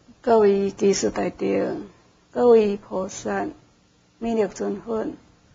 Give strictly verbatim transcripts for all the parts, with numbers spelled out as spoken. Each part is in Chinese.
各位居士大德，各位菩萨，弥勒尊佛，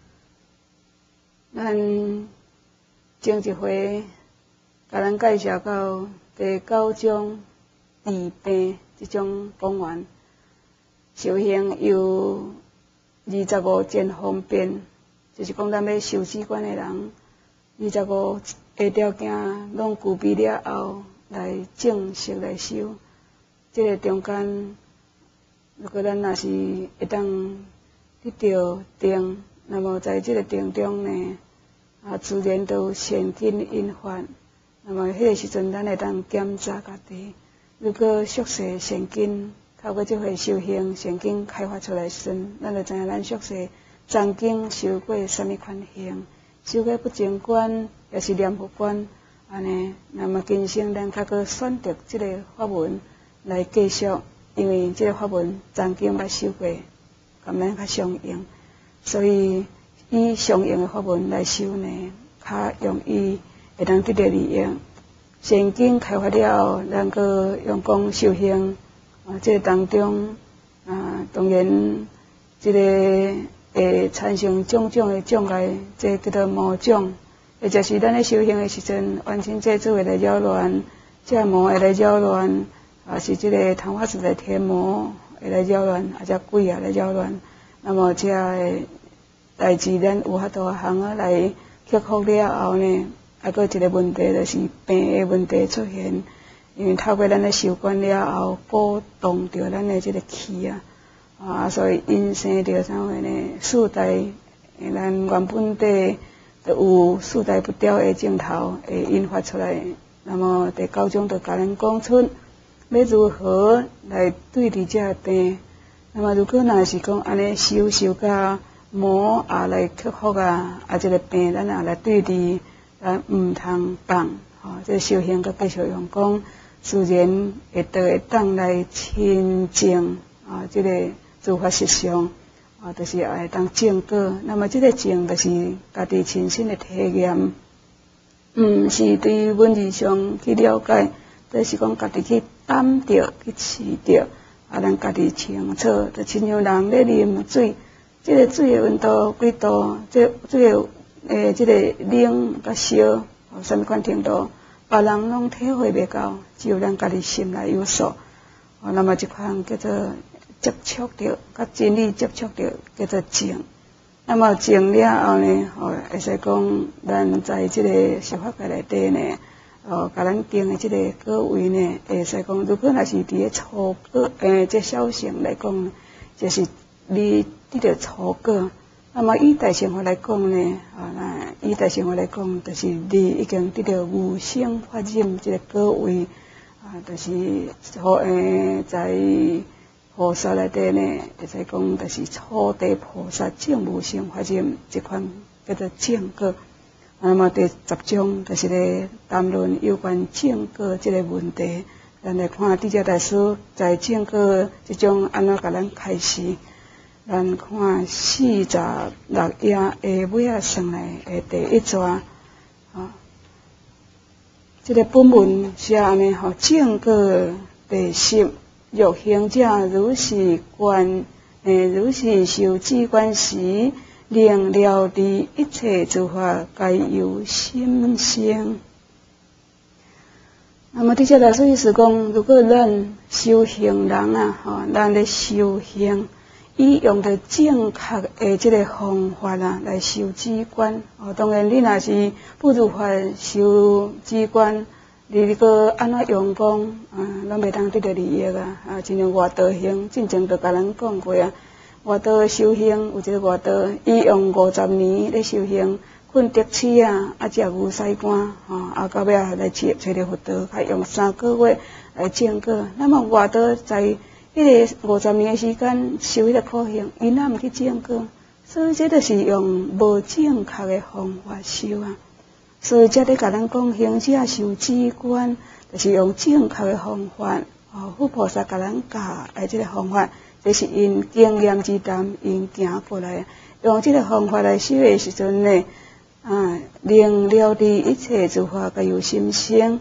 咱前一回甲咱介绍到第九种治病这种讲完，修行有二十五件方便，就是讲咱要修止观的人，二十五个条件拢具备了后，来正式来修。这个中间，如果咱若是会当得到定，那么在这个定中呢，啊，自然都善根引发。那么迄个时阵，咱会当检查家己。如果宿世善根透过这回修行，善根开发出来时，咱就知影咱宿世曾经修过什么款行，修过不净观，也是念佛观，安尼。那么今生咱较搁选择这个法门来继续，因为这个法门曾经捌修过，咁咱较相应，所以以相应的法门来修呢，较容易会当得到利益。善根开发了后，咱搁用功修行，啊，这个当中啊，当然这个会产生种种的障碍，这叫做魔障，也就是咱咧修行的时阵，完全这主会来扰乱，这魔会来扰乱。啊，是这个昙花指的天魔会来扰乱，啊，这鬼也来扰乱。那么这个代志，咱有法度行啊来克服了后呢，还佫一个问题就是病的问题出现。因为透过咱的修观了后，鼓动着咱的这个气啊，啊，所以因生着啥货呢？四大，咱原本地就有四大不调的症头会引发出来。那么第九种就甲咱讲出。要如何来对治这病？那么如果若是讲安尼修修甲魔也来克服啊，啊这个病咱也来对治，咱毋通放，吼、哦，这个修行佮继续用功，自然会得会当来亲近啊，这个诸法实相啊，就是会当证果。那么这个证就是家己亲身的体验，毋是对文字上去了解，就是讲家己去。担着去试着，啊，咱家己清楚，就亲像人咧啉水，即、这个水的温度几度，这水的诶，即、这个冷甲烧，哦，什么款程度，别人拢体会袂到，只有咱家己心内有数。哦，那么这款叫做接触着，甲真理接触着，叫做静。那么静了后呢，哦，会使讲咱在即个修法界内底呢。哦，甲咱定的即个果位呢，会使讲，如果若是伫咧初果，诶，即小乘来讲，就是离得到初果。那么以大乘法来讲呢，啊，那以大乘法来讲，就是离已经得到无生法忍即个果位，啊，就是好诶，在菩萨内底呢，会使讲，就是初地菩萨证无生法忍即款叫做正果。那么第十章就是咧谈论有关正果这个问题，咱来看智者大师在正果这种安怎甲咱开示。咱看四十六页下尾啊算来诶第一段，啊，这个本文写安尼吼，正果第十，欲行者如是观，诶，如是修止观时。令了知一切诸法皆由心生。那么，这些大师意思讲，如果咱修行人啊，吼，咱咧修行，以用着正确的这个方法啊来修止观。哦，当然，你若是不如法修止观，你个安怎用功啊，拢袂当得到利益啊！啊，亲像外道行，之前就甲咱讲过啊。外道修行有一个外道，伊用五十年咧修行，困得起啊，啊食牛屎干，吼，啊到尾啊来找找着佛道，还用三个月来证果。那么外道在迄个五十年的时间修迄个苦行，伊哪毋去证果？所以这就是用无正确的方法修啊。所以这咧甲咱讲，行者修止观，就是用正确的方法。哦，佛菩萨甲咱教诶，这个方法。这是因经验之谈，因行过来，用这个方法来修的时阵呢，啊，令了知一切诸法皆由心生，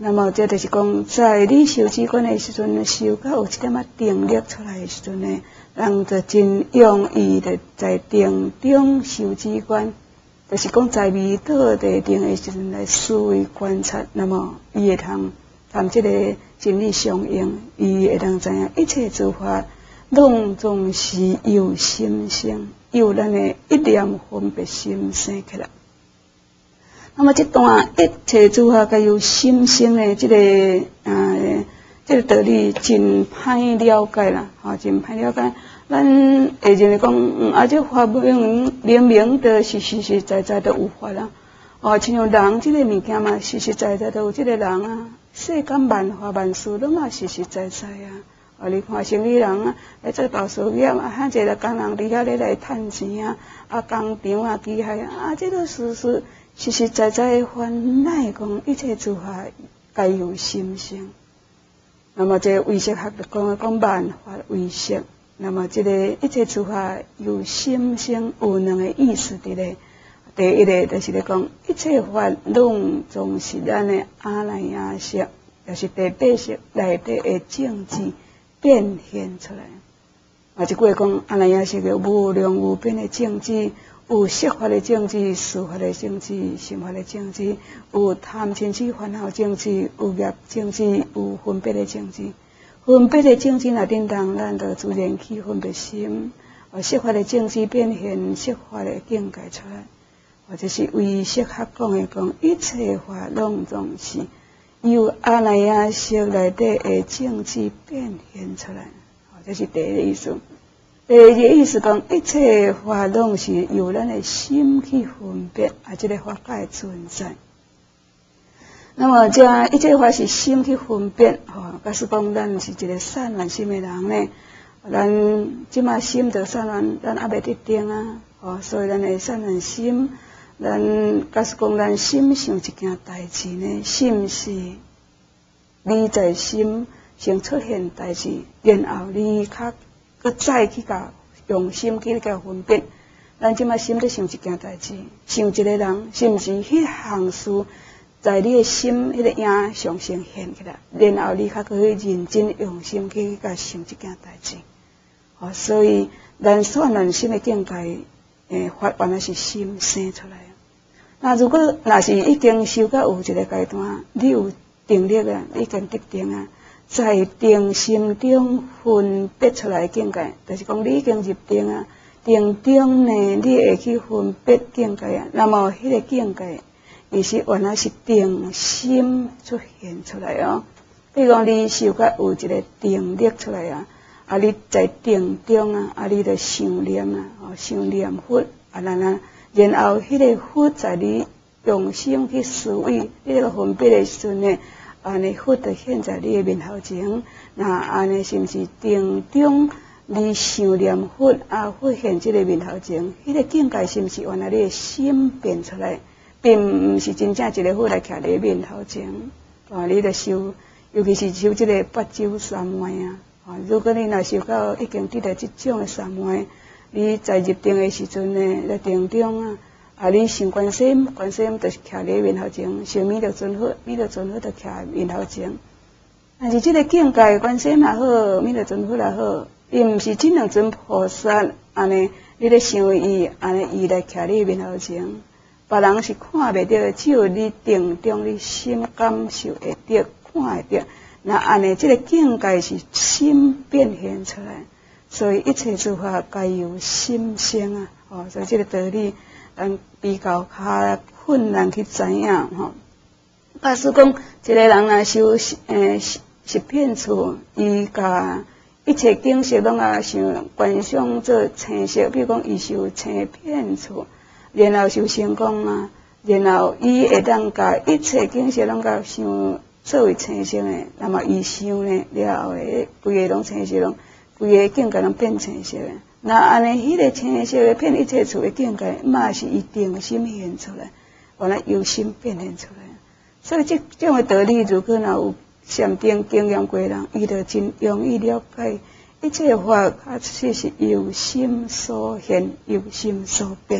那么这就是讲，在你修止观的时阵，修到有一点仔定力出来的时阵呢，人就真用意的在定中修止观，就是讲在味道地定的时阵来思维观察，那么伊会通谈这个真理相应，伊会通知影一切诸法拢总是由心生，由咱的一念分别心生起来。那么这段一切诸法皆由心生的这个呃这个道理真歹了解啦，吼、哦，真歹了解。咱会认为讲，嗯，啊，这法明明明的是实实在在的有法啦。哦，亲像人这个物件嘛，实实在在都有这个人啊。世间万法万事拢嘛实实在在啊。哦，你看生意人啊，来做导师业啊，哈，一个工人伫遐咧来趁钱啊，啊，工厂啊，机械啊，啊，这个事事。实实在在的法，乃讲一切诸法皆由心生。那么这唯识学就讲讲万法唯识。那么这个一切诸法由心生，有两个意思伫咧。第一个就是咧讲一切法拢总是咱的阿赖耶识，就是第八识内底的境界变现出来。啊，即句讲阿赖耶识的无量无边的境界。有色法的境界，事法的境界，心法的境界，有贪嗔痴烦恼境界，有业境界，有分别的境界。分别的境界若叮当，咱就自然起分别心。啊，色法的境界变现色法的境界出来。或者是唯识学讲的讲，一切法拢总是由阿赖耶识内底的境界变现出来。啊，这是第一个意思。第二个意思讲，一切法拢是由咱的心去分别，啊，这个法界存在。那么，这一切法是心去分别，吼、哦，假使讲咱是一个散乱心的人呢，咱即马心着散乱，咱还袂得定啊，哦，所以咱的散乱心，咱假使讲咱心想一件代志呢，是毋是你在心先出现代志，然后你较佮再去甲用心去甲分别，咱即马心咧想一件代志，想一个人，是毋是迄项事在你的心迄个影上先现起来，然后你较去认真用心去甲想一件代志。哦，所以咱散乱心的境界，诶，法原来是心生出来。那如果若是已经修到有一个阶段，你有定力啊，已经得定啊。在定心中分别出来境界，就是讲你已经入定啊，定中呢，你会去分别境界啊。那么迄个境界，伊是原来是定心出现出来哦。比如讲你修甲有一个定力出来啊，啊你在定中啊，啊你著想念啊，哦想念佛啊，然后然后迄个佛在你用心去思维你个分别的时阵呢。安尼佛就现在你的面头前，那安尼是毋是定中你想念佛啊？佛现这个面头前，迄、那个境界是毋是原来你的心变出来，并毋是真正一个佛来徛你面头前。啊，你著修，尤其是修这个八周三昧啊。啊，如果你若修到已经得到这种的三昧，你在入定的时阵呢，在定中啊。啊！你想观世音，观世音就是徛你面头前；想弥勒尊佛，弥勒尊佛就徛面头前。但是这个境界，观世音也好，弥勒尊佛也好，伊毋是这两尊菩萨安尼，你咧想伊安尼，伊来徛你面头前。别人是看袂到，只有你定中，你心感受会到，看会到。那安尼，这个境界是心变现出来，所以一切诸法皆由心生啊！哦，所以这个道理。咱比较较困难去知影吼。假使讲一个人若修诶十片厝，伊甲一切景色拢啊想观想做青色，比如讲伊修青片厝，然后修成功啊，然后伊会当甲一切景色拢甲想作为青色诶，那么伊想呢了后诶，规个拢青色拢，规个境界拢变青色诶。那安尼，迄个青色的片一切处的境界，嘛是以定心现出来，原来由心变现出来。所以这这种的道理，如果若有禅定经验过人，伊就真容易了解。一切法确实是由心所现，由心所变。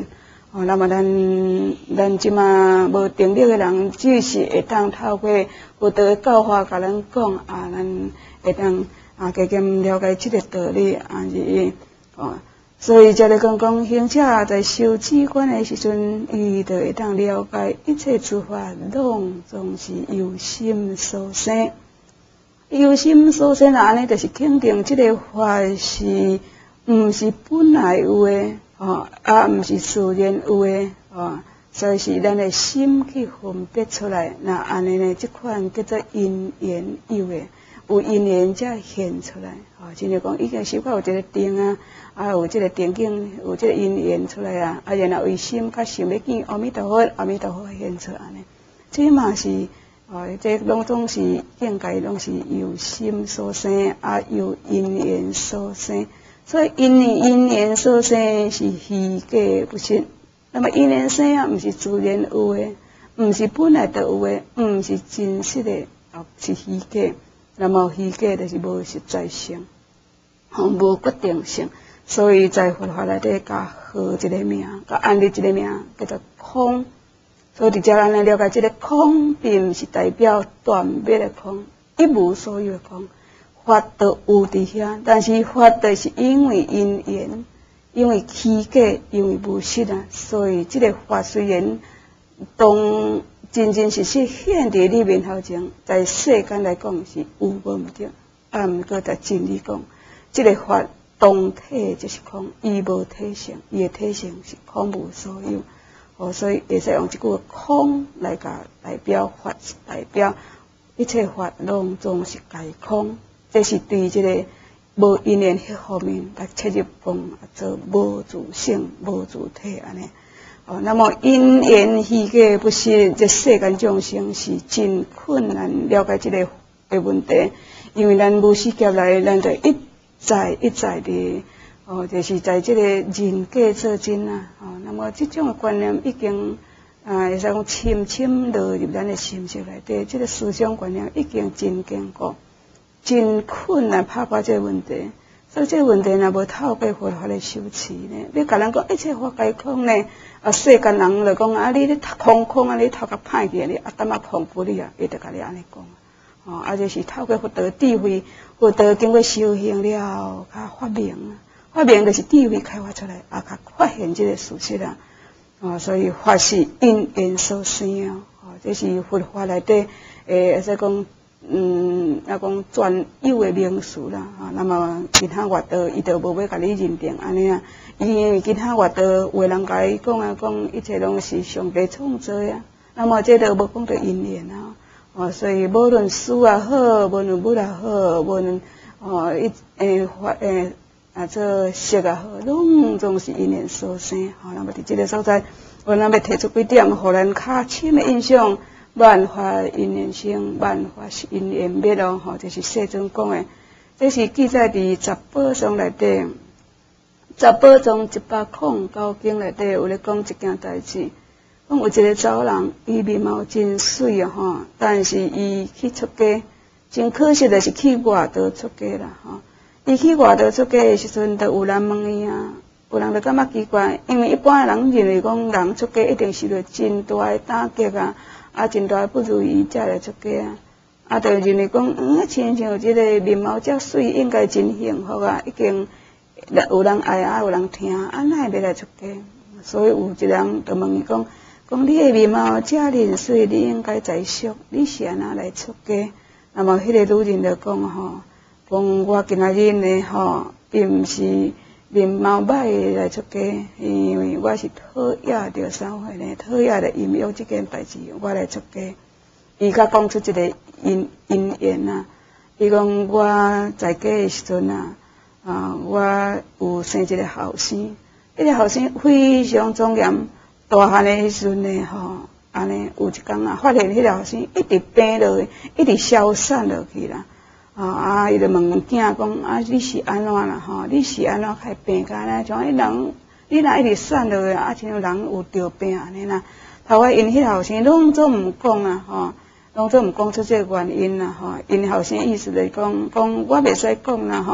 哦，那么咱咱即马无定力的人，只是会当透过佛道的教法，甲咱讲啊，咱会当啊加减了解即个道理啊，是哦。所以才来讲讲行者在修止观的时阵，伊就会当了解一切诸法拢总是由心所生。由心所生啊，安尼就是肯定即个法是毋是本来有的，哦，啊毋是自然有的，哦，所以是咱的心去分别出来。那安尼呢，即款叫做因缘有的。有因缘才现出来，哦，亲像讲已经修到有一个定啊，啊有这个定境，有这个因缘出来啊，啊然后为心较想要见阿弥陀佛，阿弥陀佛现出安尼，这嘛是哦，这拢总是境界，拢是由心所生，啊由因缘所生，所以因因缘所生是虚假不实。那么因缘生啊，毋是自然有的，毋是本来就有的，毋是真实的，哦是虚假。那么虚假就是无实在性，吼无决定性，所以在佛法内底甲号一个名，甲安立一个名叫做空。所以伫遮咱来了解这个空，并毋是代表断灭的空，一无所有的空。法都有伫遐，但是法就是因为因缘，因为虚假，因为无实啊，所以这个法虽然当真真实实现伫你面头前，在世间来讲是有无毋对，啊，毋过在真理讲，这个法当体就是空，伊无体性，伊的体性是空无所有。哦，所以会使用一句空来甲代表法，代表一切法拢总是皆空。这是对这个无因缘迄方面来切入讲，做无自性、无自体安尼。哦，那么因缘虚假不实，这世间众生是真困难了解这个的问题，因为咱无世界来，咱就一再一再的，哦，就是在这个人假做真啊，哦，那么这种的观念已经啊，会使讲深深落入咱的心识内底，这个思想观念已经真坚固，真困难拍破这个问题。所以这个问题若无透过佛法来修持呢，要甲人讲一切法皆空呢，啊世间人就讲啊，你咧空空啊，你头壳歹去，你啊，当啊空不你啊，伊就甲你安尼讲，哦，啊就是透过佛道智慧，佛道经过修行了，甲发明啊，发明就是智慧开发出来，啊，甲发现这个事实啊，哦，所以法是因缘所生啊，哦，这是佛法内底诶，会使讲。嗯，啊讲专有的名词啦，啊，那么其他外道伊就无要甲你认定安尼啊，因为其他外道有人甲伊讲啊，讲一切拢是上帝创造啊，那么这都无讲到因缘啊，哦，所以无论事也好，无论物也好，无论哦一诶法诶啊做色也好，拢总是因缘所生，吼，那么伫这个所在，我咱要提出几点，互咱较深的印象。万法因缘生，万法是因缘灭咯，吼，这是世尊讲的。这是记载伫十宝藏内底，十宝藏一百空九经内底有咧讲一件代志。讲有一个查人，伊面貌真水啊，吼，但是伊去出家，真可惜的是去外道出家啦，吼。伊去外道出家的时阵，就有人问伊啊，有人就感觉奇怪，因为一般人认为讲人出家一定是着真大的打击啊。啊，真大不如意才来出家啊！啊，就认为讲，嗯，亲像即个面貌遮水，应该真幸福啊！已经有人爱啊，有人听，啊，哪会要来出家？所以有一人就问伊讲，讲你的面貌遮认水，你应该在俗，你是安那来出家？那么迄个女人就讲吼，讲我今仔日呢吼，并毋是面貌歹来出家，因为我是讨厌着啥货呢？讨厌着阴阳这件代志，我来出家。伊甲讲出一个因因缘啊，伊讲我在家的时阵啊，啊，我有生一个后生，迄个后生非常庄严，大汉的时阵呢，吼，安尼有一天啊，发现迄个后生一直病落去，一直消散落去啦。啊啊！伊就问囝讲啊，你是安怎啦？吼，你是安怎开病甲安尼？像迄人，你若一直散落去，啊，像人有着病安尼啦。头摆因迄后生拢做毋讲啊，吼，拢做毋讲出这个原因啦，吼。因后生意思就是讲，讲我袂使讲啦，吼。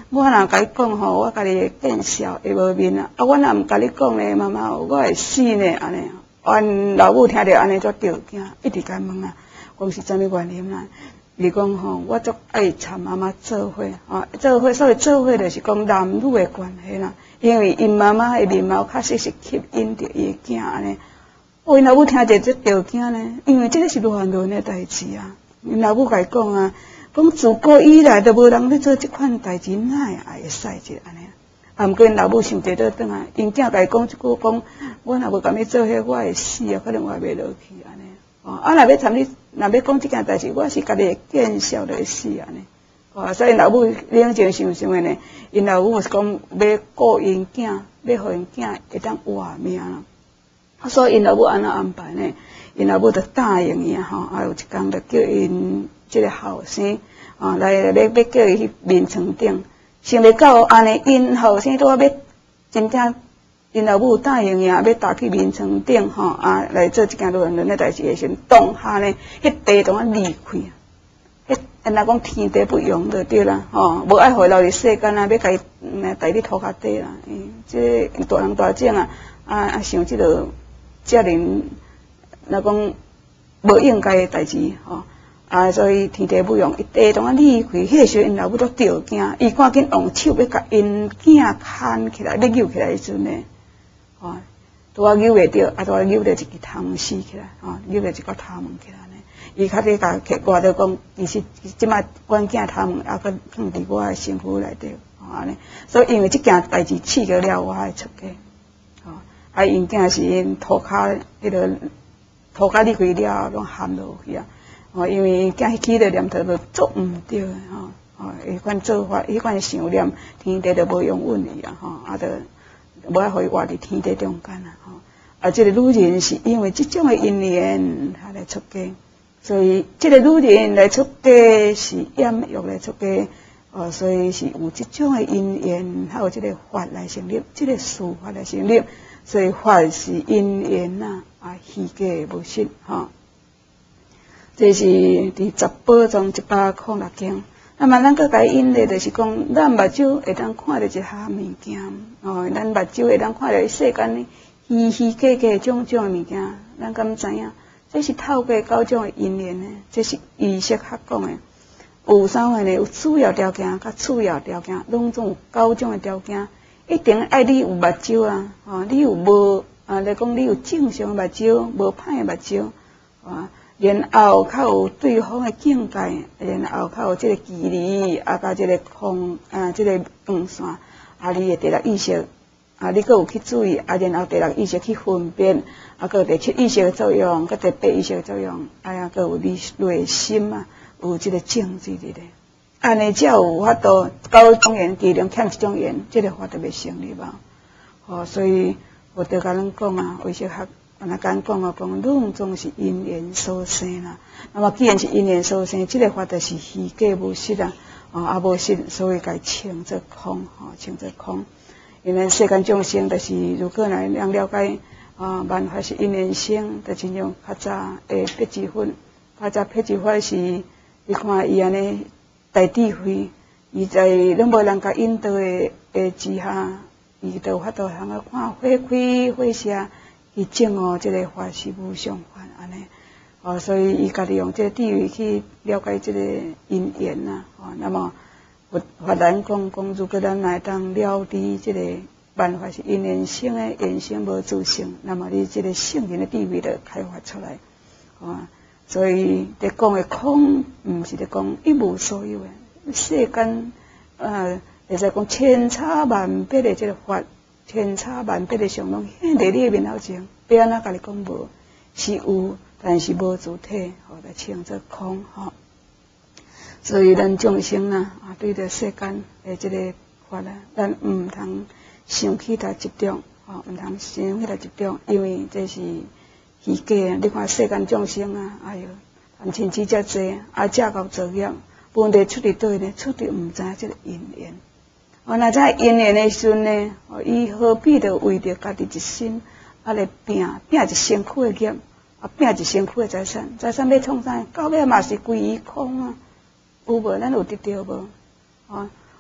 我若甲你讲吼，我家己会见笑会无面啊。啊，我若毋甲你讲咧，妈妈，我会死呢安尼。阮老母听着安尼足着惊，一直甲问啊，讲是啥物原因啦？伊讲吼，我足爱参妈妈做伙，吼，做伙所以做伙就是讲男女的关系啦。因为因妈妈的面貌确实是吸引着伊的囝安尼。哦，因老母听着足着惊呢，因为这个是乱伦的代志啊。因老母甲伊讲啊，讲自古以来都无人咧做即款代志，哪会会使者安尼？啊，毋过因老母想着倒转来，因囝甲伊讲一句讲，我若无甲你做伙，我会死啊，可能我会袂落去安尼。哦，啊，若要参你，若要讲即件代志，我是家己会见笑就会死安尼。哦，所以老母冷静想想的呢，因老母是讲要顾因囝，要互因囝会当活命啦。所以因老母安怎安排呢？因老母就答应伊吼，啊有一天就叫因即个后生啊来要要叫伊去眠床顶，想袂到安尼因后生拄啊要真正因老母答应伊啊，要搭去眠床顶吼啊来做一件乱伦的代志的时，当下呢，迄地当啊离开，迄安那讲天地不容就对啦，吼，无爱回留伫世间啊，要甲伊带你涂骹底啦，嗯，即大人大种啊，啊啊想即个遮尔。若讲无应该诶代志吼，啊，所以天地不容，伊地当啊离开，迄个时候因老母都着惊，伊赶紧用手要甲因囝牵起来，要扭起来时阵呢，吼，拄啊扭袂着，啊拄啊扭着一支汤死起来，吼，扭着一个头毛起来呢，伊较伫甲摕挂着讲，其实即摆阮囝头毛还佫放伫我诶身躯内底，吼安尼，所以因为即件代志刺激了我诶出家，吼，啊因囝是因涂骹迄个。涂骹离开了，拢陷落去啊！哦，因为囝起个念头都做毋对诶，吼，哦，迄款做法，迄款想念，天地都无用阮伊啊，吼，啊，都无爱互伊活伫天地中间啊，吼。啊，即个女人是因为即种诶因缘，她来出家，所以即个女人来出家是掩欲来出家，哦，所以是有即种诶因缘，还有即个法来成立，即个事法来成立，所以法是因缘呐。啊，虚假无实吼，这是伫十宝中一百空六经。那么咱搁甲伊引例，就是讲，咱目睭会当看到一项物件，哦，咱目睭会当看到世间虚虚假假种种物件，咱敢知影？这是透过九种的因缘呢，这是医学学讲的。有啥货呢？有主要条件甲次要条件，拢总有九种的条件。一定爱你有目睭啊，哦，你有无？啊，来讲你有正常目睭，无歹目睭，啊，然后较有对方的境界，然后较有即个距离，啊，甲即个空啊，即个光线，啊，你的第六意识，啊，你阁有去注意，啊，然后第六意识去分辨，啊，阁有第七意识的作用，阁第八意识的作用，啊呀，阁有你内心啊，有即个正知伫咧，安尼才有法度九种缘，其中欠一种缘，即个法度袂成立啊，哦，所以。我得甲咱讲啊，为些学，安尼讲讲啊，讲拢总是因缘所生啦。那么既然是因缘所生，即、这个法就是虚假无实啦，啊，啊无实，所以该称作空，吼、啊，称作空。因为世间众生，就是如果来人了解啊，万法是因缘生，就亲像较早诶辟支佛，较早辟支佛是，你看伊安尼大智慧，伊在拢无人甲引导诶诶之下。伊就有法度通啊看火开火射，去证哦，即个法是无上法安尼。哦，所以伊家己用即个智慧去了解即个因缘呐。哦，那么佛法咱讲讲，如果咱来当了知即个万法是因缘生诶，缘生无自性，那么你即个圣人的智慧就开发出来。哦，所以伫讲诶空，毋是伫讲一无所有诶，世间呃。会使讲千差万别的即个法，千差万别的相拢现伫你面头前，要安怎甲你讲无？是有，但是无主体，吼，来称作空，吼。所以咱众生呐，啊，对着世间诶即个法啊，咱毋通想起来执着，吼，毋通想起来执着，因为这是虚假啊！你看世间众生啊，哎哟，贪嗔痴遮济，啊，借到作业，问题出伫倒呢？出伫毋知即个因缘。哦，那在因缘的时阵呢，哦，伊何必着为着家己一身，啊来拼拼一身躯的业，啊拼一身躯的财产，财产要创啥？到尾嘛是归于空啊，有无？咱有得到无？哦，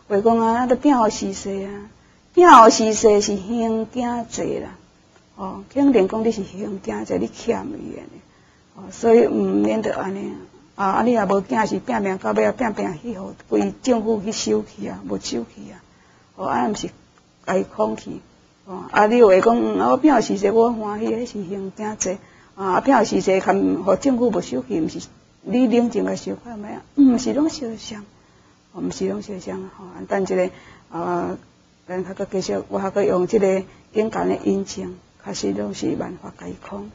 话讲啊，都拼互死世啊，拼互死世是兄囝济啦，哦，肯定讲你是兄囝济，你欠伊安尼，哦，所以毋免得安尼。啊！啊！你若无囝是拼命到尾啊，拼拼去互规政府去收去啊，无收去啊。哦，啊，毋是家己空去。哦，啊，你话讲，嗯，我拼互死世，我欢喜，迄是兄弟济。啊，啊，拼互死世，含互政府无收去，毋是你冷静来想看觅啊？毋是拢相像，哦，毋是拢相像。吼，啊，等即个啊，等较搁继续，我还搁用即个简单的引证，确实拢是万法皆空。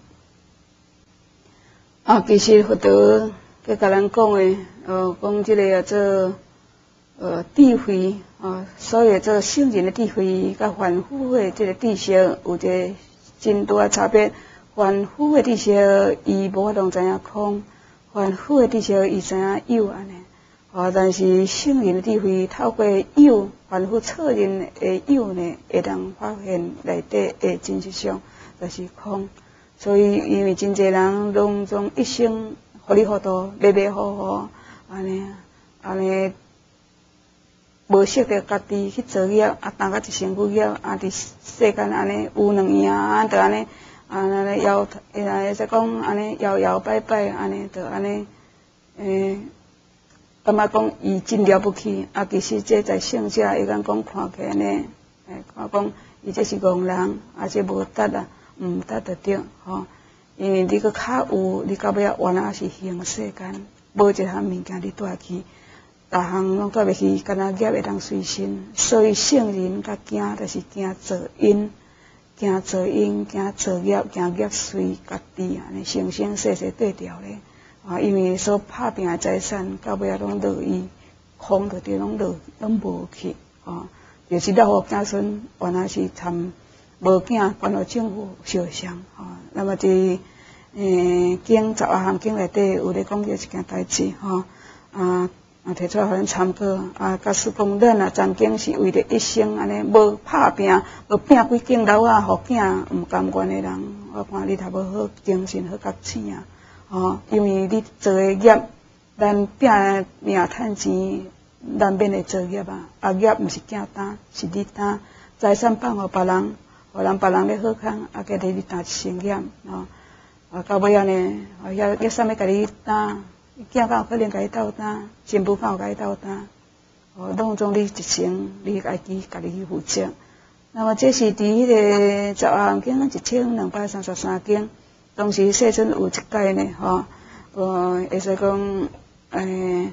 啊，其实佛陀。佮甲咱讲诶，呃，讲即个叫做呃智慧啊，所有做圣人诶智慧，甲凡夫诶即个知识有一个真大诶差别。凡夫诶知识伊无法度知影空，凡夫诶知识伊知影有安尼。啊，但是圣人诶智慧透过有，凡夫错认诶有呢，会当发现内底诶真实相，就是空。所以因为真侪人拢总一生。糊里糊涂，迷迷糊糊，安尼安尼，无识着家己去做业，啊，担甲一身躯业，啊，伫世间安尼有两样，啊，着安尼，安尼摇，诶，再讲安尼摇摇摆摆，安尼着安尼，诶，感觉讲伊真了不起，啊，其实这在圣者伊讲讲看起安尼，诶，看讲伊这是戆人，啊，这无得啊，毋得着着，吼。因为你搁较有，你到尾啊原来是行世间，无一项物件你带去，逐项拢带袂去，干那业会当随身。所以圣人甲行，就是行造因，行造因，行造业，行业随家己安尼生生世世对调咧。啊，因为所拍拼诶财产，到尾啊拢落伊空着着拢落拢无去，啊，就是了互子孙原来是参。无囝，关互政府烧伤，吼、哦。那么伫诶经十啊项经内底有咧讲着一件代志，吼、哦，啊啊摕出来互咱参考，啊，假使讲咱啊曾经是为着一生安尼无拍拼，无拼几间楼啊，互囝毋甘愿诶人，我看你头无好精神好觉醒啊，吼，因为你做诶业，咱拼命趁钱，难免会做业啊，啊业毋是囝担，是你担，财产放互别人。互人别人咧好康，啊，家己你担成业，吼，啊，到尾啊呢，啊，遐遐啥物家己担，囝敢有可能家己斗担，新妇敢有家己斗担，哦，拢总你一生你家己家己去负责。那么这是伫迄个十项经一千两百三十三经，当时世尊有一届呢，吼，呃，会使讲，诶，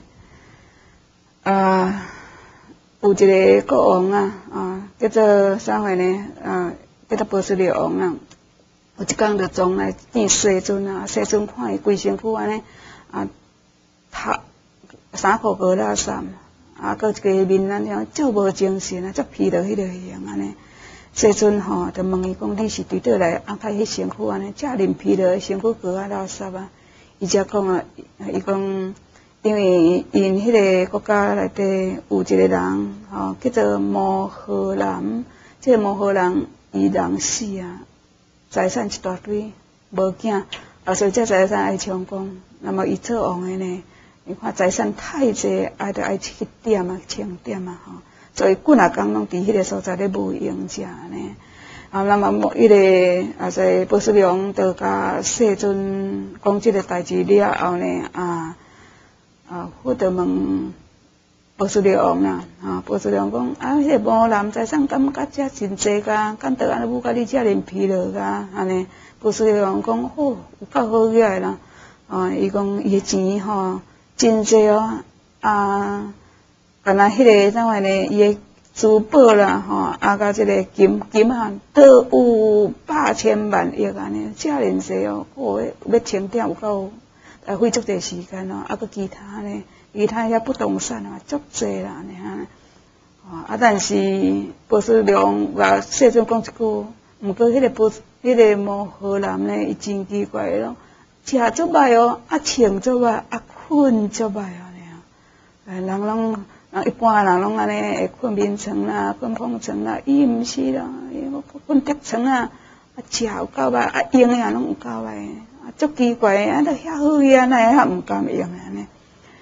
啊，有一个国王啊，啊，叫做啥货呢？啊。叫做波斯匿王啊，有一工就撞来见世尊啊，世尊看伊规身躯安尼啊，头衫裤无拉衫，啊，搁一个面安尼足无精神啊，足疲劳迄个样安尼。世尊吼就问伊讲：你是伫倒来安排迄身躯安尼，遮恁疲劳身躯过啊拉衫啊？伊才讲啊，伊讲因为因迄个国家内底有一个人吼，叫做摩诃男，这个摩诃人。伊人死啊，财产一大堆，无囝，啊，所以这财产爱充公。那么伊做王诶呢，伊看财产太济，爱着爱去点啊，清点啊，吼。所以几啊工拢伫迄个所在咧无用食呢。啊，那么迄个啊，在波斯匿王就甲世尊讲即个代志了后呢，啊啊，佛就问。波斯匿王啦，啊，波斯匿王讲啊，迄个摩男财产敢甲遮真济噶，敢得安尼母甲你遮尔疲劳噶，安尼。波斯匿王讲好，有够好个啦，啊，伊讲伊诶钱吼真济哦，啊，干那迄个怎话呢？伊诶珠宝啦，吼，啊，甲即个金金啊，都有百千万亿安尼，遮尔济哦，哦，要清点有够，啊，费足侪时间哦，啊，佮其他呢？其他遐不动产啊，足济啦，安尼啊，啊，但是波斯匿王甲世尊讲一句，毋过迄个波，迄个摩诃男呢，伊真奇怪咯，食足歹哦，啊，穿足歹，啊，困足歹安尼啊，诶，人拢，人一般人拢安尼会困眠床啦，困风床啦，伊毋是啦，伊困竹床啊，啊，食有够歹，啊，用诶也拢有够歹，啊，足奇怪，啊，都遐好个，哪会遐毋甘用安尼？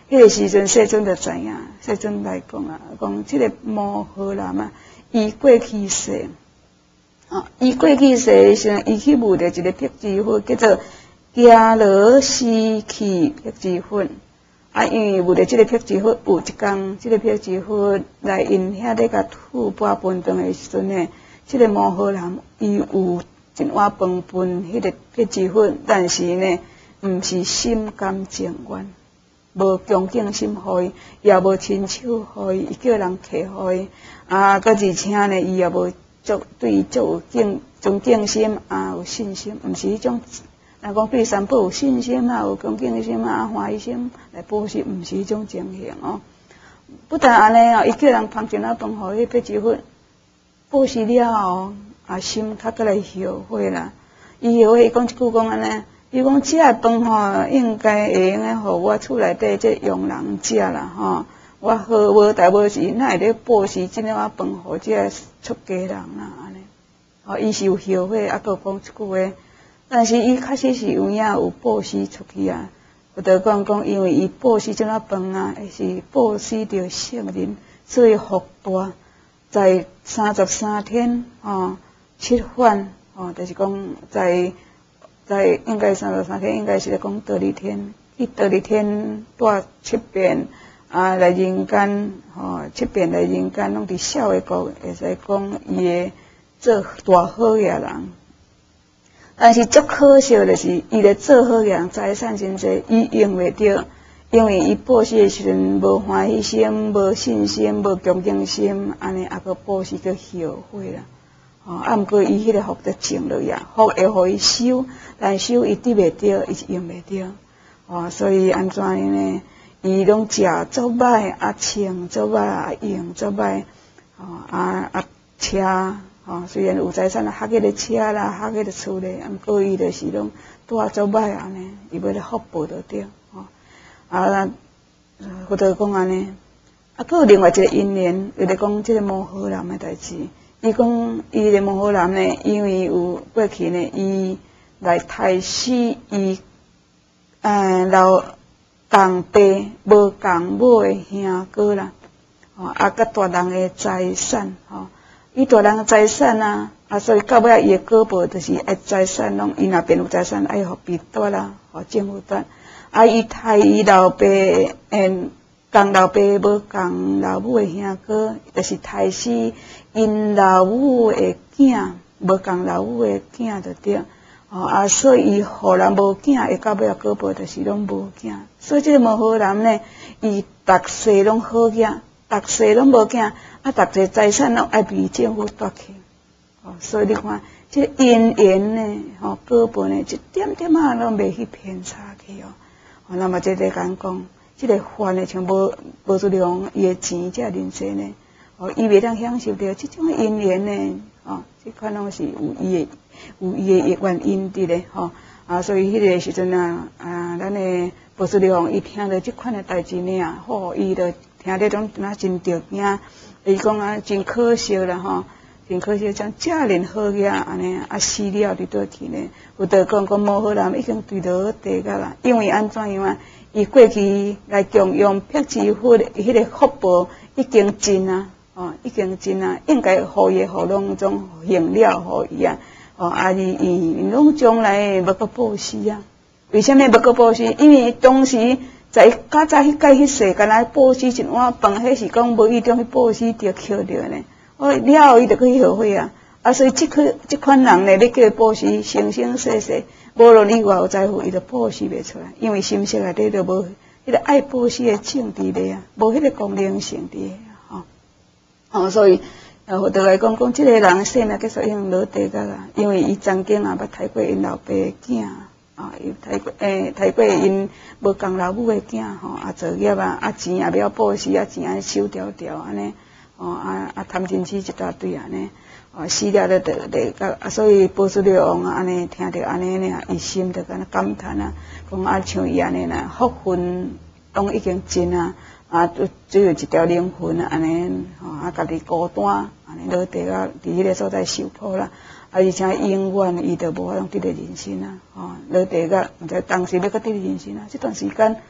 迄个时阵世尊就知影，世尊来讲啊，讲即个摩诃男啊，伊过去世，啊，伊过去世的时阵，伊去悟着一个辟支佛，叫做迦罗西祇辟支佛。啊，因为悟着即个辟支佛，有一天，即个辟支佛来因遐咧甲吐钵饭饭的时阵呢，即个摩诃男伊有一碗饭分迄个辟支佛，但是呢，毋是心甘情愿。无恭敬心互伊，也无亲手互伊，伊叫人客互伊，啊，搁而且呢，伊也无足对伊足有敬尊敬心啊，有信心，毋是迄种，若讲对三宝有信心啊，有恭敬心啊，欢喜心来布施，毋是迄种情形哦。不但安尼哦，伊叫人捧一碗饭互伊辟支佛，布施了后，啊，心较搁来后悔啦。伊后悔讲一句讲安尼。伊讲食诶饭吼，应该会用诶，互我厝内底即佣人食啦吼。我好无代无志，哪会咧布施即碗饭互即个出家人啦安尼？吼，伊是有后悔，啊，搁讲一句话，但是伊确实是有影有布施出去啊。有得讲讲，因为伊布施即碗饭啊，是布施着圣人，所以福大，在三十三天吼七番吼，就是讲在。在应该三十三天，应该是咧讲倒二天，去倒二天带七遍啊来人间，吼、哦、七遍来人间，拢伫少诶国，会使讲伊会做大好业人。但是足可惜的是，伊咧做好业人财产真济，伊用袂着，因为伊布施诶时阵无欢喜心、无信心、无恭敬心，安尼也搁布施搁后悔啦。哦，啊，毋过伊迄个福就种落呀，福会互伊收，但收伊得袂着，伊是用袂着。哦，所以安怎样呢？伊拢食足歹，啊穿足歹，啊用足歹，哦啊啊车，哦虽然有财产啦，学迄个车啦，学迄个厝咧，毋过伊就是拢带足歹安尼，伊要咧福报就对。哦，啊，或者讲安尼，啊，佫有另外一个因缘，有咧讲即个摩诃男诶代志。伊讲伊个摩诃男呢，因为有过去呢，伊来杀死伊诶老共爸无共母诶兄哥啦，吼啊，甲大人诶财产，吼，伊大人诶财产啊，啊，所以到尾伊诶果报就是爱财产拢，伊若边有财产爱互别夺啦，互政府夺，啊，伊杀伊老爸诶。共老爸无共老母诶兄哥，就是杀死因老母诶囝，无共老母诶囝就对。哦啊，所以伊互人无囝，会到尾啊果报就是拢无囝。所以即个摩诃男呢，伊逐世拢好囝，逐世拢无囝，啊，逐个财产拢爱被政府夺去。哦，所以你看，即个因缘呢，吼、哦、果报呢，一点点啊拢袂去偏差去哦。哦，那么即个讲讲。即个法呢，像无无出量伊诶钱，即个人生呢，哦，伊袂当享受到即种因缘呢，哦，即款拢是有伊诶有伊诶原因伫咧，吼、哦，啊，所以迄个时阵啊，啊，咱诶无出量伊听到即款诶代志呢，吼，伊就听得种那真着惊，伊讲啊，真可惜啦，吼、哦，真可惜，像遮尔好嘢安尼啊死了伫倒去呢，有得讲讲摩诃男已经对倒地个啦，因为安怎样啊？伊过去来供养辟支佛，迄个福报已经尽啊，哦，已经尽啊，应该互伊互拢总行了互伊啊，哦，啊，伊伊拢将来要搁布施啊。为什么要搁布施？因为当时在较早迄届迄世，干那布施一碗饭，迄是讲无意中去布施着捡着呢。哦，了后伊就去后悔啊，啊，所以即款即款人呢，要叫伊布施，生生世世。无论伊偌有财富，伊就布施袂出来，因为心识内底就无迄个爱布施诶种伫咧啊，无迄个功能性伫咧啊，吼，哦，所以呃，互倒来讲讲，即个人生命结束已经落地个啦，因为伊曾经也捌杀过因老爸诶囝啊，伊杀过诶，杀过因无共老母诶囝吼，啊，造业啊，啊钱也要布施，啊钱安尼收条条安尼，哦啊啊贪嗔痴一大堆安尼。啊，死了咧，就就啊，所以波斯匿王啊，安尼听着安尼呢，伊心就敢若感叹啊，讲啊，像伊安尼啦，福分拢已经尽啊，啊，只有一条灵魂啊，安尼吼，啊，家己孤单，安尼落地啊，伫迄个所在受苦啦，啊，而且永远伊就无法通得到人生啊，吼，落地个，毋知当时要搁得到人生啊，这段时间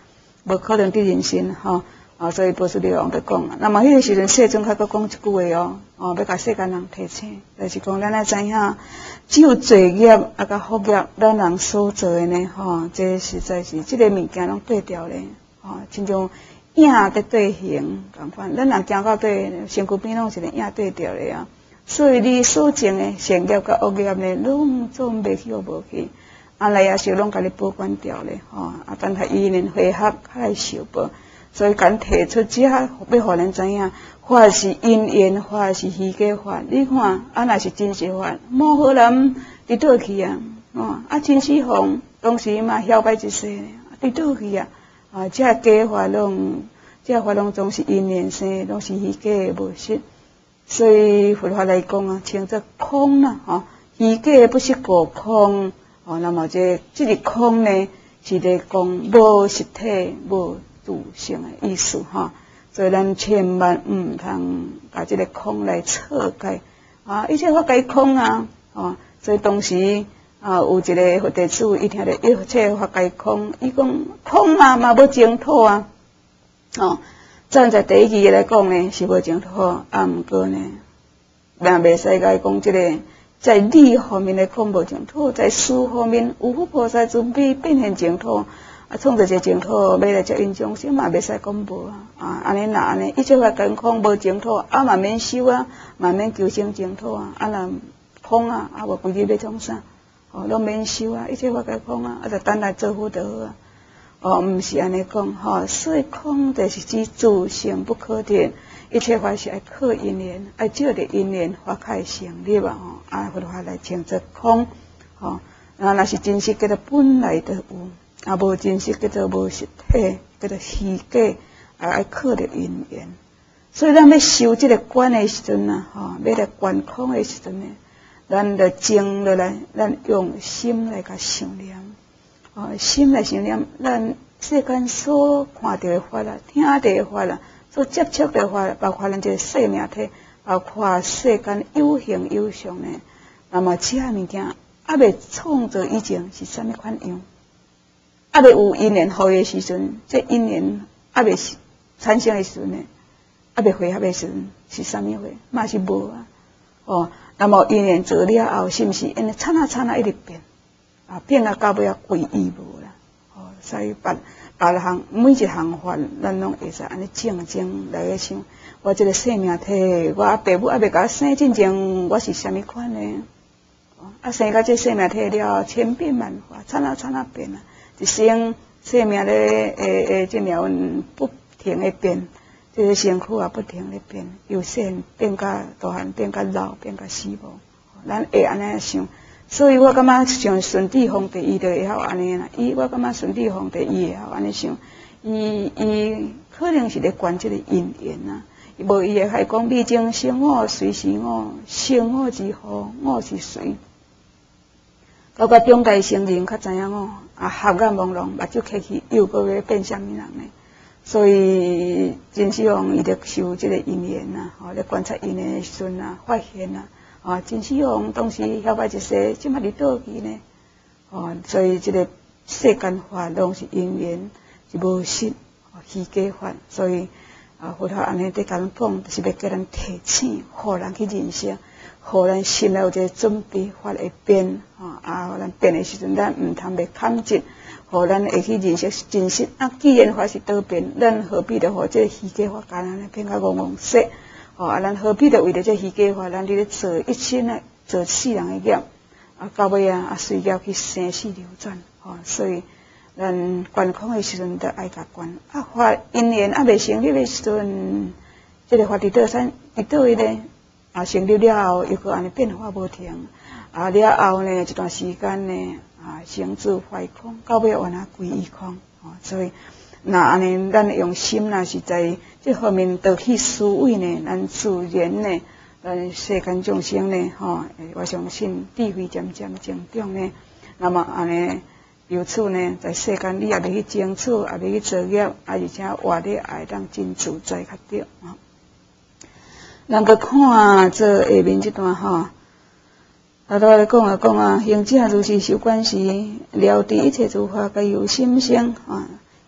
无可能得人心吼。啊，所以波斯匿王在讲，那么迄个时阵，世尊较佫讲一句话哦，哦，要甲世间人提醒，就是讲咱要知影，只有罪业啊甲福业，咱人所做的呢，吼、哦，这实在是即个物件拢对调咧，吼、哦，亲像影在对形共款，咱人行到对身躯边拢是个影对调咧啊，所以你所种的善业甲恶业呢，拢总袂去，无去，啊来也是拢甲你保管掉咧，吼、哦，啊等下伊呢会合，较来受报。所以敢提出这，要互咱知影，法是因缘，法是虚假法。你看，啊，若是真实法，冇可能伫倒去啊！哦，啊，真实法当时嘛晓摆一世，伫倒去啊！啊，这假法拢，这法拢总是因缘生，拢是虚假的无实。所以佛法来讲啊，称作空啦，吼、哦，虚假不是果空。哦，那么这这个空呢，是在讲无实体，无自性的意思哈，所以咱千万唔通把这个空来错解啊！一切法皆空啊！哦，所以当时啊，有一个佛弟子伊听着一切法皆空，伊讲空嘛嘛无净土啊！哦，站在第一义来讲呢，是无净土，啊，毋过呢，也袂使甲伊讲这个在理方面来讲无净土，在事方面，有佛菩萨准备变现净土。啊，创造一个净土，要来接因众生嘛，袂使讲无啊！啊，安尼那安尼，一切法皆空，无净土，啊，嘛免修啊，嘛免求生净土啊！啊，若空啊，啊，无规矩要创啥？哦，拢免修啊，一切法皆空啊，啊，就等来做佛就好啊！哦，毋是安尼讲吼，所以空就是指自性不可得，一切法是爱靠因缘，爱照着因缘法开成立啊！吼，啊，佛法来称作空，吼，啊，若是真实，叫做本来就有。啊，无真实叫做无实体，叫做虚假，啊，爱靠着因缘。所以咱要修这个观的时阵啊，吼，要来观空的时阵呢，咱着静落来，咱用心来甲想念，哦，心来想念，咱世间所看到的法啦，听到的法啦，所接触的法，包括咱这个生命体，包括世间有形有相呢，那么这物件还未创造以前是啥物款样？还未有因缘合的时阵，这因缘还未产生的时阵呢，还未汇合的时阵是啥物货？嘛是无啊。哦，那么因缘做了后，是毋是因为刹那刹那一直变啊？变啊到尾啊归依无啦。哦，所以别别项每一项法，咱拢会使安尼静静来个想，我这个生命体，我爸母还未甲我生之前，我是啥物款呢？哦，啊生到这生命体了，千变万化，刹那刹那变啊。一生生命咧，诶诶，这条不停的变，这个身躯也不停的变，由细变甲大汉，变甲老，变甲死亡。咱会安尼想，所以我感觉像顺治皇帝伊就会晓安尼啦。伊我感觉顺治皇帝伊会晓安尼想，伊伊可能是咧观这个因缘呐，无伊会还讲未经生我，谁是我？生我之何？我是谁？包括中大成人较知影我，啊，合眼朦胧，目睭开去，又个要变啥物人呢？所以真希望伊咧受这个因缘呐，吼，咧观察因缘的时阵啊，发现啊，啊，真希望当时晓摆一世，即马伫倒去呢？哦，所以这个世间法拢是因缘，是无实，虚假法，所以啊，佛陀安尼在甲咱讲，就是要叫咱提醒，互咱去认识。互咱心内有一个准备，法会变，吼、哦、啊！咱变的时阵，咱毋通袂抗拒，互咱会去认识真实。啊，既然法是倒变，咱何必着互这个虚假法干安尼变甲戆戆说？吼、哦、啊！咱何必着为着这虚假法，咱伫咧做一生啊，做世人的业，啊，到尾啊，啊，随业去生死流转，吼、哦！所以咱观空的时阵，着爱甲观。啊，法因缘啊未成立的时阵，这个法伫倒产，伫倒位咧？啊，成立了后，又搁安尼变化无停，啊了后呢，一段时间呢，啊生自坏空，到尾完啊归于空，哦，所以那安尼，咱用心若是在这方面多去思维呢，咱自然呢，咱世间众生呢，吼、哦，我相信智慧渐渐增长呢，那么安尼由此呢，在世间你也袂去争取，也袂去作业，啊而且活得也当真自在较对啊。咱个看这下面这段吼，啊，都来讲啊讲啊，行者如是修观时，了知一切诸法皆由心生啊，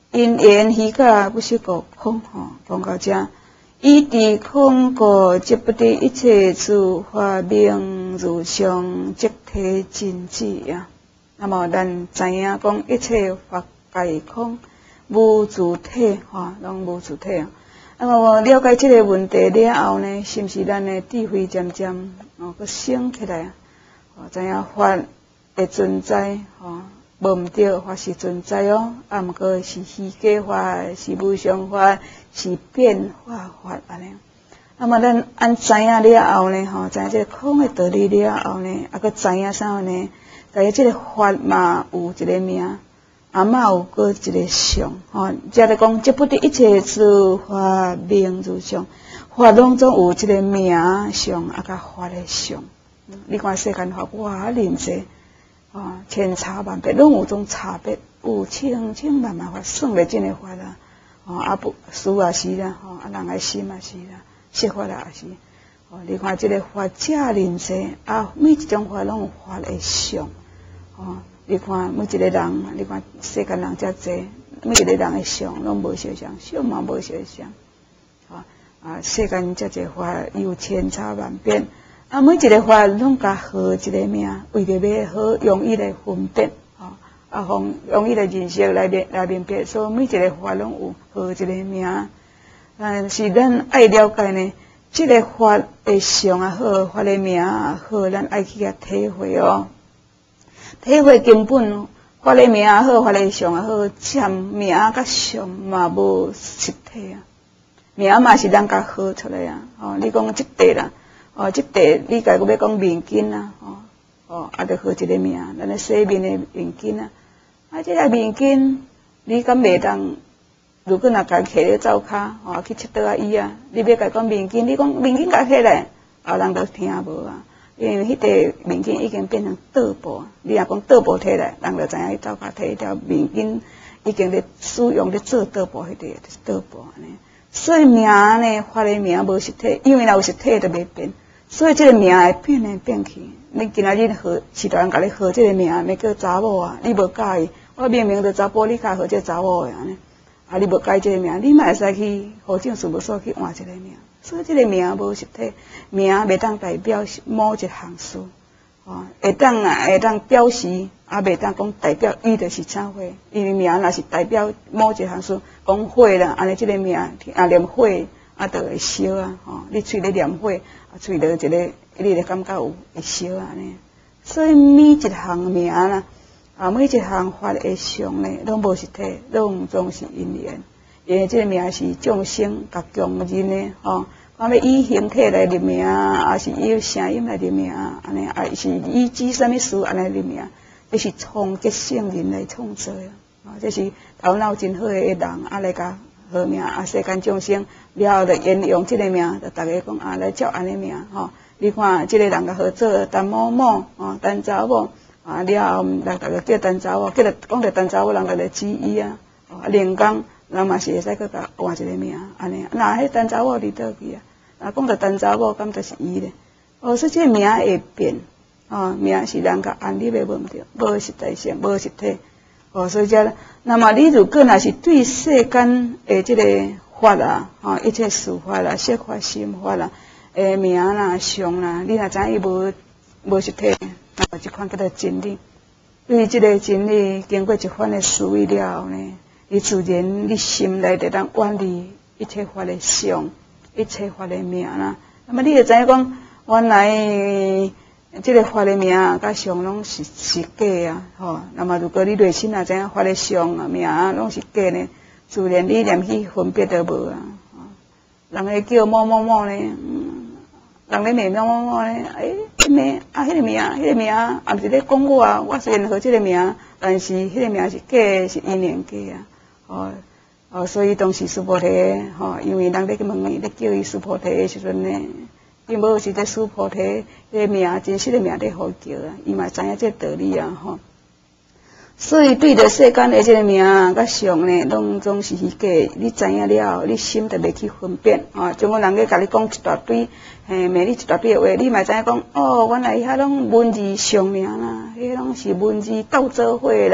因缘虚假不是个空吼，讲到这，以地空故，即不得一切诸法名如上即体真智呀。那么咱知影讲一切法皆空，无自体吼，拢无自体啊。那么了解这个问题了后呢，是毋是咱的智慧渐渐哦，佮升起来啊？哦，知影法的存在吼。无毋对，法是存在哦，啊，毋过是虚假法，是无常法，是变化法安尼。那么咱按知影了后呢，吼，知影这个空的道理了后呢，啊，佮知影啥呢？知影这个法嘛有一个名，啊嘛有个一个相，吼，即个讲，即不得一切诸法名如相，法拢总有一个名相，啊，甲法的相。你看世间法偌认真。哦，千差万别，拢有种差别，有千千万万法，算袂尽的法啦。哦，啊不，事也是啦，吼、哦，啊人的心也是啦，说法也是。哦，你看这个法遮认真，啊，每一种法拢有法的相。哦，你看每一个人，你看世间人遮济，每一个人的相拢无相像，相嘛无相像。啊、哦、啊，世间遮济法有千差万变。啊，每一个法拢甲号一个名，为着要好容易来分辨，吼、哦，啊，方容易来认识来明来明白，所以每一个法拢有号一个名。但是咱爱了解呢，这个法的相啊好，法的名啊好，咱爱去甲体会哦。体会根本法的名啊好，法的相啊好，占名甲相嘛无实体啊，名嘛是咱甲号出来啊。哦，你讲即块啦。哦，即块你家个要讲面巾啊，哦，哦，啊，着号一个名，咱咧洗面的面巾啊，啊，即个面巾，你敢袂当？如果若家摕咧灶骹，哦，去佚佗啊伊啊，你要家讲面巾，你讲面巾家摕来，后人都听无啊，因为迄块面巾已经变成桌布，你若讲桌布摕来，人就知影伊灶骹摕一条面巾，已经咧使用咧做桌布迄块就是桌布安尼。所以名呢，法的名无实体，因为若有实体就袂变。所以这个名会变来变去，你今仔日号是大人甲你号这个名，要叫查某啊，你无介意，我明明就查甫，你较号这查某的安尼，啊，你无介意这个名，你嘛会使去户政事务所去换这个名。所以这个名无实体，名袂当代表某一项事，哦，会当啊会当表示，也袂当讲代表伊就是啥货，因为名若是代表某一项事，讲火啦，安尼这个名啊念火。啊，就会烧啊！吼、哦，你喙咧念火，啊，喙咧一个，你咧感觉有会烧啊呢。所以每一项名啦，啊，每一项法的相呢，拢无实体，拢总是因缘。因为这个名是众生甲共认的，吼、哦，看要以形体来立名，啊是以声音来立名，安尼，啊是以指什么事安尼立名，这是创结圣人来创造的，啊、哦，这是头脑真好的人啊来甲。号名啊，世间众生了后，就沿用这个名，就大家讲啊，来叫安尼名吼、哦。你看，这个人个号做陈某某，哦，陈查某啊，了后，人大家叫陈查某，叫着讲着陈查某，人就来指伊啊。哦，连讲人嘛是会使去甲换一个名，安尼。那迄陈查某伫倒去啊？啊，讲着陈查某，敢就是伊咧？哦，所以这个名会变，哦，名是人甲安立的无毋对，无实在性，无实体。哦，所以遮，那么你如果若是对世间诶即个法啊，吼、哦，一切事法啦、色法、心法啦、诶名啦、相啦，你若知影伊无无实体，那么即款叫做真理。对即个真理，经过一番诶思维了后呢，伊自然你心内就当远离一切法诶相、一切法诶名啦。那么你就知影讲，原来。这个法的名甲相拢是是假啊，吼。那么如果你内心也知影法的相啊名拢是假呢，自然你连去分别都无啊。人咧叫某某某呢，嗯，人咧骂某某某呢，诶、欸，迄名啊，迄个名，迄个名，也毋是咧讲我啊，我虽然号这个名，但是迄个名是假，是因缘假啊，吼。哦，所以当时须菩提，吼，因为人咧问伊咧叫伊须菩提的时阵呢。并无是在须菩提个名，真实个名在呼叫啊，伊嘛知影这道理啊吼。所以对着世间的这个名甲相呢，拢总是虚假。你知影了，你心就袂去分辨啊。像我人咧甲你讲一大堆，嘿，骂你一大堆话，你嘛知影讲，哦，原来遐拢文字相名啦，迄拢是文字斗做伙啦，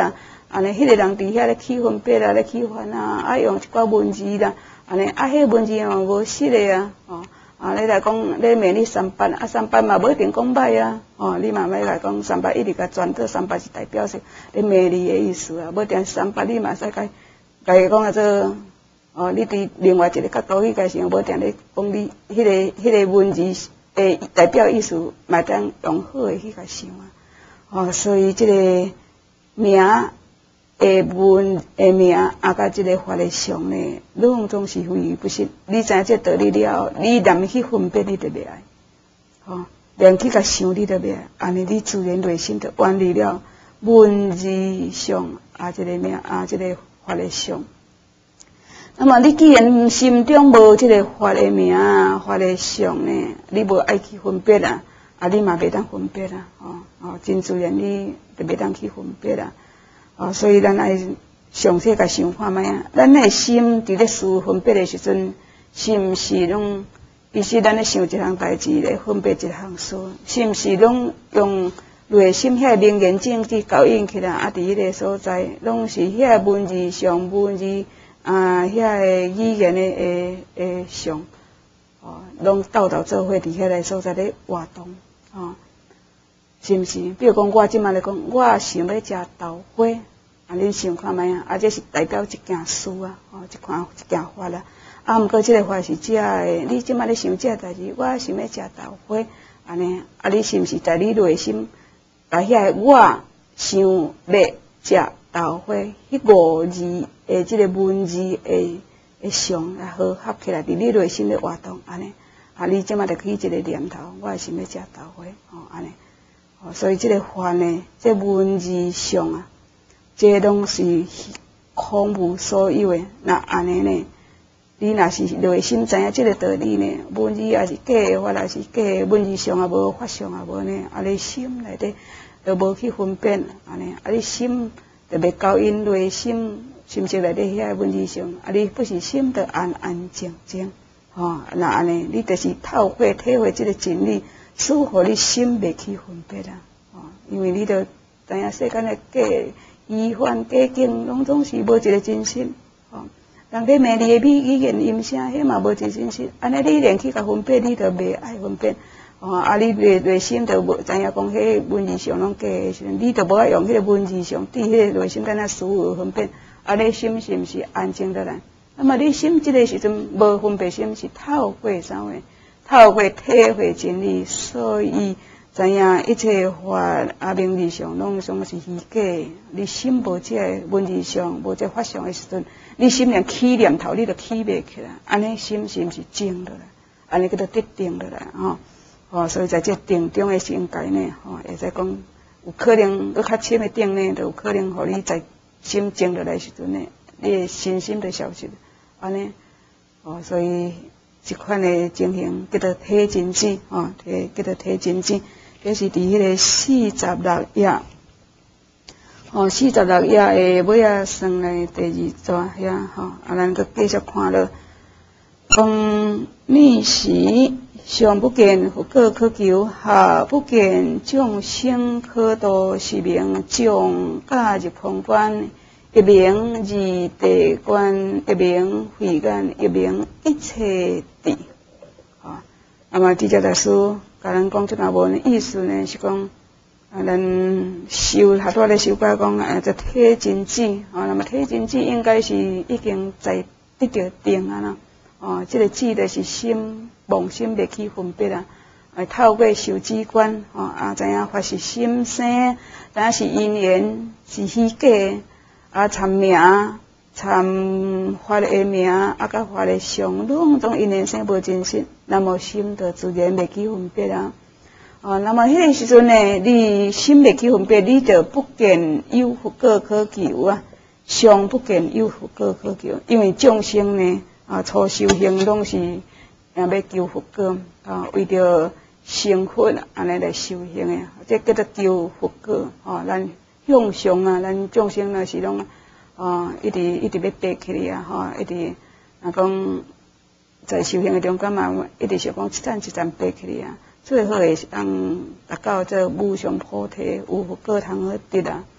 安尼迄个人伫遐咧起分别啦，咧起烦啊，啊用一寡文字啦，安尼啊，迄个文字嘛无实个啊，哦，啊你来讲咧骂你三八，啊三八嘛无一定讲歹啊，哦，你嘛要来讲三八一直甲转到三八是代表是咧骂你的意思啊，无定三八你嘛使甲甲伊讲啊做，哦，你伫另外一个角度去解释，无定咧讲你迄个迄个文字诶代表意思，嘛当用好诶去甲想啊，哦，所以即个名。诶文诶名啊，甲即个法律上呢，拢总是非不是。你知影这道理了，你连去分辨你都袂爱，吼、哦，连去甲想你都袂爱，安尼你自然内心就远离了文字上啊，即、这个名啊，即、这个法律上。那么你既然心中无即个法的名啊，法律上呢，你无爱去分辨啊，啊，你嘛袂当分辨啊，吼、哦，哦，真自然你就袂当去分辨啊。哦，所以咱爱详细甲想看觅啊，咱诶心伫咧思分别诶时阵，是毋是拢其实咱咧想一项代志咧分别一项事，是毋是拢用内心遐明眼睛去感应起来，啊，伫迄个所在，拢是遐文字上文字啊，遐个语言诶诶诶上，哦，拢斗斗做伙伫遐个所在咧活动，哦。是毋是？比如讲，我即摆来讲，我想要食豆花，啊，恁想看觅啊？啊，这是代表一件事啊，哦，一款一件法啦。啊，毋过即个法是食诶，你即摆咧想这代志，我想要食豆花，安尼，啊，你是毋是在你内心，把遐个我想要食豆花，迄五字诶，即个文字诶诶上来合合起来，伫你内心咧活动，安尼，啊，你即摆就起一个念头，我想要食豆花，哦，安尼。哦，所以这个法呢，这文字上啊，这拢是空无所有的。那安尼呢，你若是内心知影这个道理呢，文字也是假的，法也是假的，文字上也无，法上也无呢，啊，你心内底就无去分辨，安尼，啊，你心就袂交因内心心识内底遐文字上，啊，你不是心就安安静静，哦，那安尼，你就是透过体会这个真理。使互你心袂去分别啊，哦，因为你着知影世间诶假疑犯假境，拢总是无一个真心，哦，人咧骂你诶语语言音声，迄嘛无一个真心，安尼你连去甲分辨，你着袂爱分辨，哦，啊，你内内心着无知影讲，迄文字上拢假诶时阵，你着无爱用迄个文字上对迄个内心敢若思维分辨，啊，你心是毋是安静落来？那么你心即个时阵无分别心，是透过啥物？透过体会真理，所以知影一切法啊名字上拢总是虚假。你心无这个文字上无这法上的时阵，你心连起念头你都起袂起来，安尼心是毋是静落来？安尼叫做得定落来吼。哦，所以在这定中的境界呢，吼，会使讲有可能搁较深的定呢，就有可能互你在心静落来时阵呢，你的身心就消失，安尼，哦，所以。一款的情形叫做体真子，哦，叫做体真子，这是伫迄个四十六页，哦，四十六页的尾仔算来第二段遐，吼、哦，啊，咱搁继续看落，讲逆时上不见佛果可求，下不见众生可度，是名众假入空观。一名二地观，一名慧眼，一名一切地。啊，那么地教大师甲咱讲这若无呢意思呢是讲，啊，咱修下多咧修法讲，啊，这体真子，啊，那么体真子应该是已经在得到定啊啦，哦，这个智就是心妄心袂去分别啊，啊，透过修止观，哦，啊，知影法是心生，知影是因缘是虚假。啊，参名、参法的名，啊，甲法的相，拢总因缘生无真实，那么心就自然袂去分别啊。哦，那么迄个时阵呢，你心袂去分别，你就不见有佛果可求啊，上不见有佛果可求，因为众生呢，啊，初修行拢是要求佛果，啊，为着成佛安尼来修行的，这叫做求佛果，哦，咱。向上啊，咱众生若是拢啊，一直一直要爬起来啊，吼，一直啊讲在修行的中间嘛，一直是讲一站一站爬起来啊。最好诶是当达到这无上菩提，有佛果通好得啊。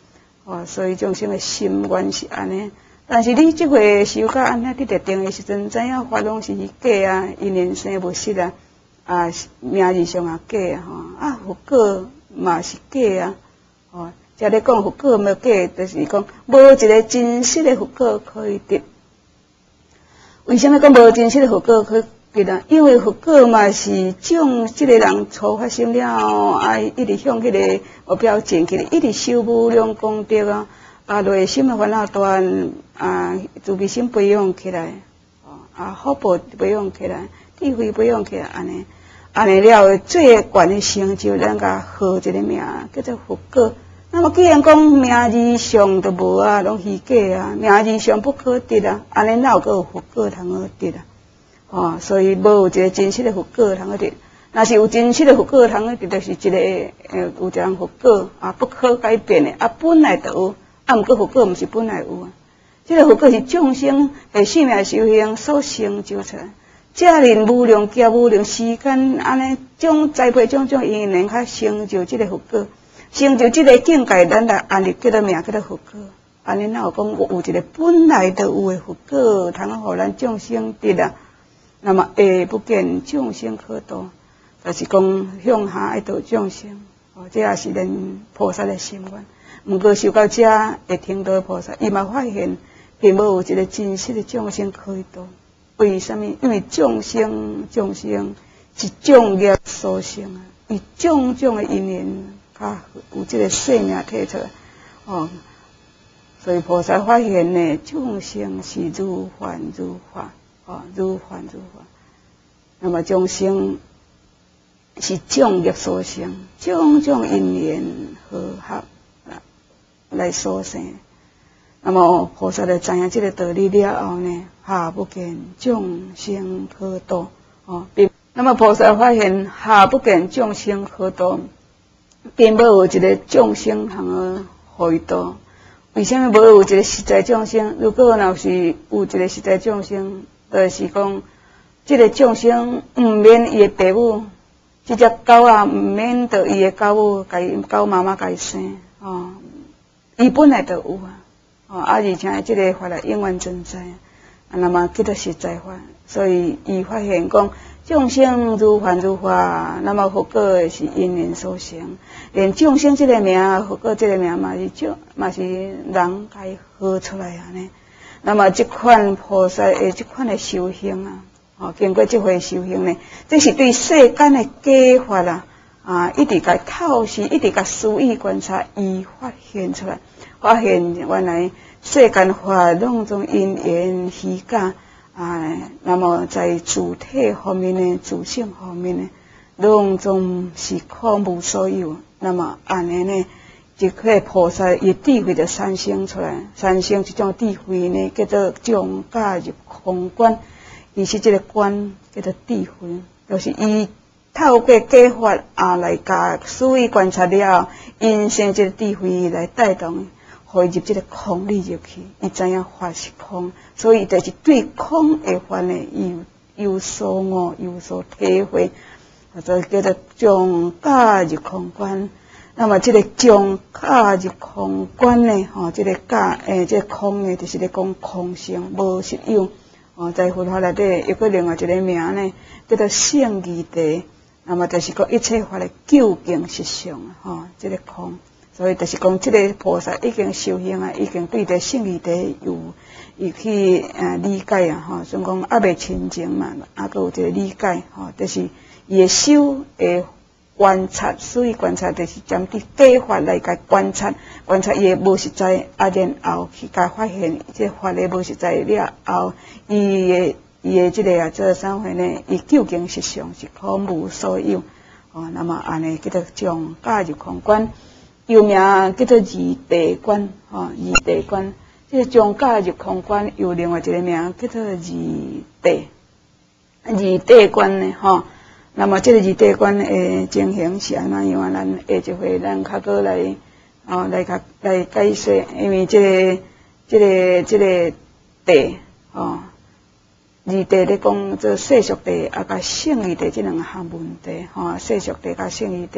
哦，所以众生的心愿是安尼。但是你即回修到安尼，你特定的时阵，知影法拢是假啊，因缘生无实啊，啊名义上也假啊，吼啊佛果嘛是假啊，哦，才咧讲佛果无假，就是讲无一个真实的佛果可以得。为什么讲无真实的佛果可以得啊？因为佛果嘛是种即个人初发心了后，啊一直向迄个目标前去，一直修无量功德啊。啊，内心的烦恼断，啊，慈悲心培养起来，哦，啊，福报培养起来，智慧培养起来，安尼，安尼了后，最悬的成就，咱甲号一个名，叫做佛果。那么既然讲名字上都无啊，拢虚假啊，名字上不可得啊，安尼哪有个有佛果通好得啊？哦，所以无有一个真实的佛果通好得。若是有真实的佛果通好得，就是一个诶，有一人佛果啊，不可改变的，啊，本来就有。啊，毋过佛果毋是本来有啊，即、這个佛果是众生诶性命修行所成就出来。遮人无量劫无量时间，安尼种栽培种种因缘，较成就即个佛果，成就即个境界，咱来安立叫做名叫做佛果。安尼哪有讲有一个本来就有诶佛果，通互咱众生得啊？那么下不见众生可度，就是讲向下爱度众生。哦，这也是咱菩萨诶心愿。毋过修到遮会听到菩萨，伊嘛发现并无有一个真实的众生可以度。为什么？因为众生众生是众业所成啊，伊种种的因缘，较有这个性命摕出来。哦，所以菩萨发现呢，众生是如幻如化，哦，如幻如化。那么众生是众业所成，种种因缘和合。来所生，那么菩萨就知影这个道理了后呢，下不见众生可度哦。并那么菩萨发现下不见众生可度，并无有一个众生通而互伊度。为什么无有一个实在众生？如果若是有一个实在众生，就是讲这个众生毋免伊的父母，这只狗啊毋免得伊的狗母，甲伊狗妈妈甲伊生哦。伊本来就有啊，哦，啊，而且即个法律永远存在，啊，那么叫做实在法，所以伊发现讲众生如幻如化，那么佛果是因缘所成，连众生即个名，佛果即个名嘛是众，嘛是人家号出来安尼。那么即款菩萨诶，即款诶修行啊，哦，经过即回修行呢，这是对世间诶假法啦。啊，一直甲透视，一直甲思意观察，伊发现出来，发现原来世间法拢种因缘虚假啊，那么在主体方面呢，主性方面呢，拢种是空无所有。那么安尼呢，即个菩萨伊智慧就产生出来，产生这种智慧呢，叫做众假入空观，伊是这个观叫做智慧，就是伊。透过假法啊来甲思维观察了，因生这个智慧来带动，互伊入这个空里入去。伊知影法是空，所以就是对空的法呢，有有所悟，有所体会，所以叫做众假入空观。那么这个众假入空观呢，吼、哦，这个假诶，这个空呢，就是咧讲空性无实有。哦，在佛法内底有个另外一个名呢，叫做圣义地。那么就是讲一切法的究竟实相啊，吼、哦，这个空，所以就是讲这个菩萨已经修行啊，已经对这圣义地有有去呃理解啊，吼、哦，所以讲还未清净嘛，还佫有一个理解，吼、哦，就是伊的修诶观察，所以观察就是针对假法来甲观察，观察伊的无实在，啊然后去甲发现这法的无实在了后，伊的。伊的这个啊，这三回呢，伊究竟实相是空无所有哦。那么安尼叫做众假入空观，又名叫做二地观哦，二地观。这个众假入空观有另外一个名叫做二地，二地观呢吼、哦。那么这个二地观诶情形是安怎样啊？咱下一回咱较过来哦来较来解说，因为这个这个这个地哦。二地咧讲做世俗地啊，甲圣义地这两项问题吼，世俗地甲圣义地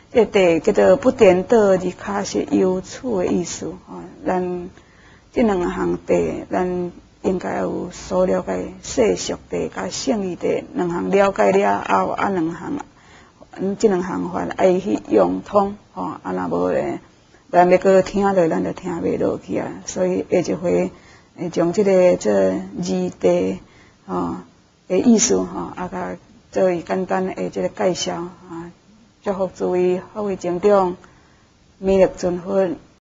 这题叫做不颠倒而卡是有处的意思吼。咱这两项题，咱应该有所了解世俗题甲圣义题两项了解了后，啊两项，嗯，这两项法爱去用通吼，啊若无咧，咱要搁听落，咱就听袂落去啊。所以下一回会将这个这字题吼的意思吼，啊甲做伊简单的这个介绍啊。祝福诸位好位成长，美丽春分。